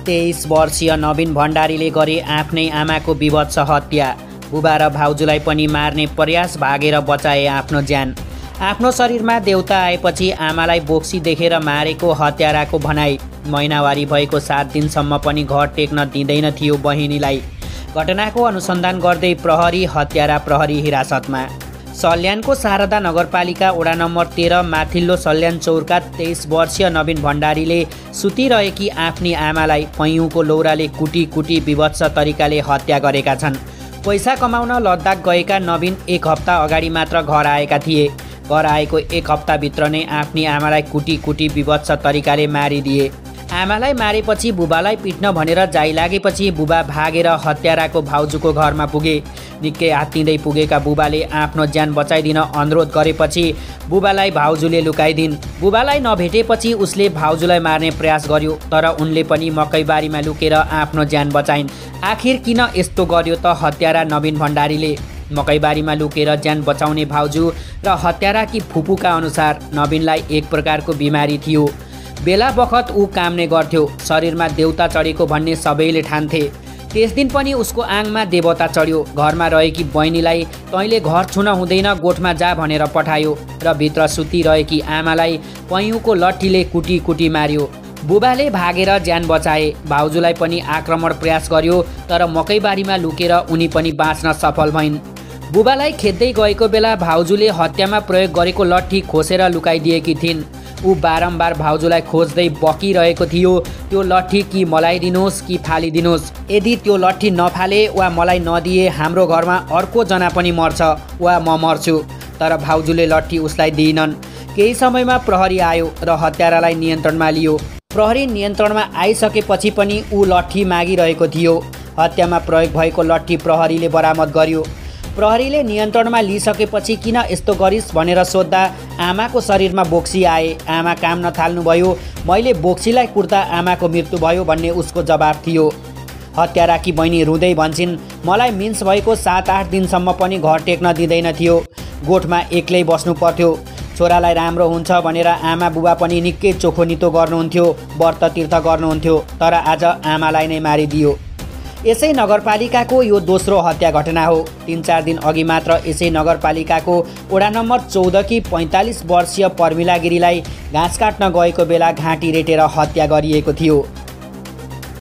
23 वर्षीय नवीन भण्डारीले गरे आफ्नै आमाको विभत्स हत्या। बुबा र भाउजूलाई पनि मार्ने प्रयास, भागेर बचाए आफ्नो ज्यान। आफ्नो शरीरमा देउता आएपछि आमालाई बोक्सी देखेर मारेको हत्याराको भनाई। महिनावारी भएको 7 दिनसम्म पनि घर टेक्न दिँदैन थियो बहिनीलाई। घटनाको अनुसन्धान गर्दै प्रहरी, हत्यारा प्रहरी हिरासतमा। सल्यानको शारदा नगरपालिका वडा नम्बर 13 माथिल्लो सल्यान चौरका 23 वर्षीय नवीन भण्डारीले सुतिरहेकी आफ्नी आमालाई पैयुँको लौराले कुटी कुटी विभत्स तरिकाले हत्या गरेका छन्। पैसा कमाउन लद्दाख गएका नवीन 1 हप्ता अगाडि मात्र घर आएका थिए। घर आएको 1 हप्ताभित्र नै आफ्नी आमालाई कुटी कुटी विभत्स तरिकाले मारिदिए। आमालाई मारेपछि बुबालाई पिट्न भनेर जाइ लागेपछि बुबा भागेर हत्याराको भाउजूको घरमा पुगे। निकै आत्तिँदै पुगेका बुबाले आफ्नो ज्यान बचाइदिन अनुरोध गरेपछि बुबालाई भाउजूले लुकाइदिन्। बुबालाई नभेटेपछि उसले भाउजूलाई मार्ने प्रयास गर्यो, तर उनले पनि मकैबारीमा लुकेर आफ्नो ज्यान बचाइन्। आखिर किन यस्तो गर्यो त हत्यारा नवीन भण्डारीले? मकैबारीमा लुकेर ज्यान बचाउने भाउजू र हत्याराकी फुपूका अनुसार नवीनलाई एक प्रकारको बिमारी थियो। बेला बखत ऊ काम्ने गर्थ्यो। शरीरमा देउता चढेको भन्ने सबैले ठान्थे। त्यस दिन पनि उसको आङमा देवता चढ्यो। घरमा रहेकी बहिनीलाई तैँले घर छुन हुँदैन, गोठमा जा भनेर पठायो र भित्र सुतिरहेकी आमालाई पैयुँको लट्ठीले कुटी कुटी मार्यो। बुबाले भागेर ज्यान बचाए। भाउजूलाई पनि आक्रमण प्रयास गर्यो, तर मकैबारीमा लुकेर उनी पनि बाँच्न सफल भइन्। बुबालाई खेद्दै गएको बेला भाउजूले हत्यामा प्रयोग गरेको लट्ठी खोसेर लुकाइदिएकी थिइन्। ऊ बारम्बार भाउजूलाई खोज्दै बकिरहेको थियो, त्यो लट्ठी कि मलाई दिनुहोस् कि फालिदिनुहोस्। यदि त्यो लट्ठी नफाले वा मलाई नदिए हाम्रो घरमा अर्को जना पनि मर्छ वा म मर्छु। तर भाउजूले लट्ठी उसलाई दिइनन्। केही समयमा प्रहरी आयो र हत्यारालाई नियन्त्रणमा लियो। प्रहरी नियन्त्रणमा आइसकेपछि पनि ऊ लट्ठी मागिरहेको थियो। हत्यामा प्रयोग भएको लट्ठी प्रहरीले बरामद गर्यो। प्रहरीले नियन्त्रणमा लिइसकेपछि किन यस्तो गरिस् भनेर सोद्धा आमाको शरीरमा बोक्सी आए। आमा काम नथाल्नुभयो। मैले बोक्सीलाई कुट्दा आमाको मृत्यु भयो भन्ने उसको जवाब थियो। हत्याराकी बहिनी रुँदै भन्छन्, मलाई मिन्स भएको 7-8 दिनसम्म पनि घर टेक्न दिँदैन थियो। गोठमा एक्लै बस्नु पर्थ्यो। छोरालाई राम्रो हुन्छ भनेर आमा बुबा पनि निकै चोखोनितो गर्नुहुन्थ्यो, व्रत तीर्थ गर्नुहुन्थ्यो, तर आज आमालाई नै मारिदियो। यसै नगरपालिकाको यो दोस्रो हत्या घटना हो। 3-4 दिन अघि मात्र यसै नगरपालिकाको वडा नम्बर 14 की 45 वर्षीय पर्मिला गिरीलाई घाँस काट्न गएको बेला घाँटी रेटेर हत्या गरिएको थियो।